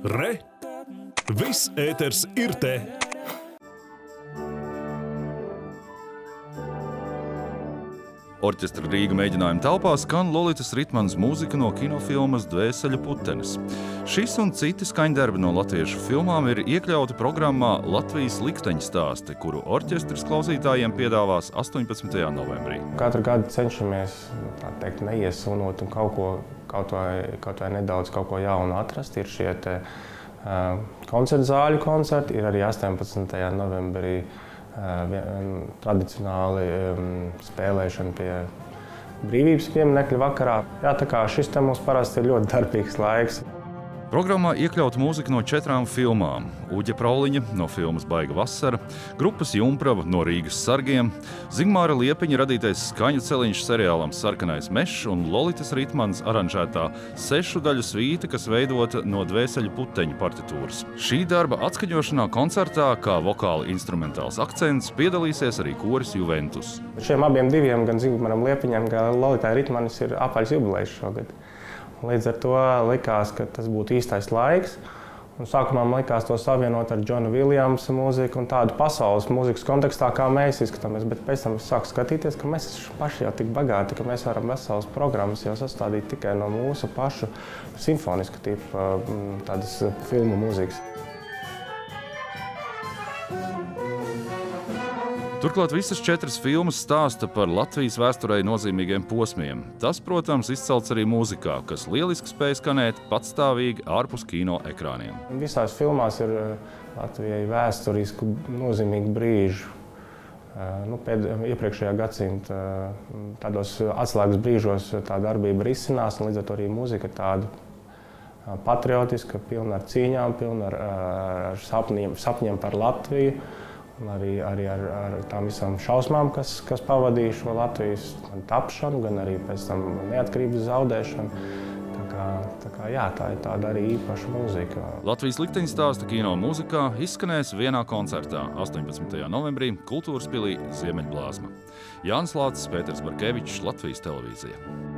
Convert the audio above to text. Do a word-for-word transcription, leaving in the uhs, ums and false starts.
Re! Viss ēters ir te! Orķestra Rīga mēģinājuma telpā skan Lolitas Ritmanas mūzika no kinofilmas Dvēseļu putenis. Šis un citi skaņdarbi no latviešu filmām ir iekļauti programmā Latvijas likteņu stāsti, kuru orķestris klausītājiem piedāvās astoņpadsmitajā novembrī. Katru gadu cenšamies, tā teikt, neiesunot un kaut ko, kaut vai, kaut vai nedaudz kaut ko jaunu atrast. Ir šie te uh, koncertu zāļu koncerti, ir arī astoņpadsmitajā novembrī uh, tradicionāli um, spēlēšana pie brīvības pieminekļa vakarā. Jā, tā kā šis te mums parasti ir ļoti darbīgs laiks. Programmā iekļauta mūzika no četrām filmām – Uģa Prauliņa no filmas Baiga vasara, grupas Jumprava no Rīgas sargiem, Zigmāra Liepiņa radītais skaņu celiņš seriālam Sarkanais mežs un Lolitas Ritmanas aranžētā sešu daļu svīta, kas veidota no Dvēseļu puteņu partitūras. Šī darba atskaņošanā koncertā, kā vokāli instrumentāls akcents, piedalīsies arī koris Juventus. Šiem abiem diviem, gan Zigmaram Liepiņam, gan Lolitai Ritmanis, ir apaļs jubilejs šogad. Līdz ar to likās, ka tas būtu īstais laiks. Un sākumā man likās to savienot ar Džona Viljamsa mūziku un tādu pasaules mūzikas kontekstā, kā mēs izskatāmies. Bet pēc tam es sāku skatīties, ka mēs paši jau tik bagāti, ka mēs varam veselas programmas jau sastādīt tikai no mūsu pašu simfoniska tipa tādas filmu mūzikas. Turklāt visas četras filmas stāsta par Latvijas vēsturei nozīmīgiem posmiem. Tas, protams, izcelts arī mūzikā, kas lieliski spēj skanēt patstāvīgi ārpus kino ekrāniem. Visās filmās ir Latvijai vēsturisku nozīmīgu brīžu. Nu, pēd, iepriekšējā gadsimta tādos atslēgas brīžos tā darbība risinās, un līdz ar to arī mūzika ir tāda patriotiska, pilna ar cīņām, pilna ar, ar sapņiem, sapņiem par Latviju. Un arī, arī ar, ar tām visām šausmām, kas, kas pavadīja šo Latvijas gan tapšanu, gan arī pēc tam neatkarības zaudēšanu. Tā kā, tā kā jā, tā ir tāda arī īpaša mūzika. Latvijas likteņu stāsta kino mūzikā izskanēs vienā koncertā astoņpadsmitajā novembrī Kultūras pilī Ziemeļblāzma. Jānis Lācis, Pēters Barkevičs, Latvijas televīzija.